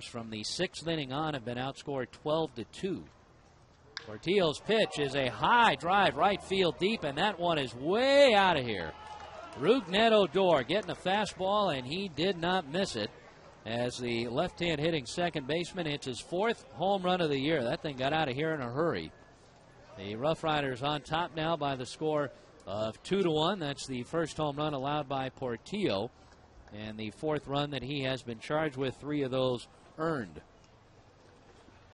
course, from the 6th inning on have been outscored 12-2. Portillo's pitch is a high drive right field deep, and that one is way out of here. Rougned Odor getting a fastball, and he did not miss it as the left-hand hitting second baseman hits his 4th home run of the year. That thing got out of here in a hurry. The RoughRiders on top now by the score of 2-1. That's the first home run allowed by Portillo, and the 4th run that he has been charged with, 3 of those earned.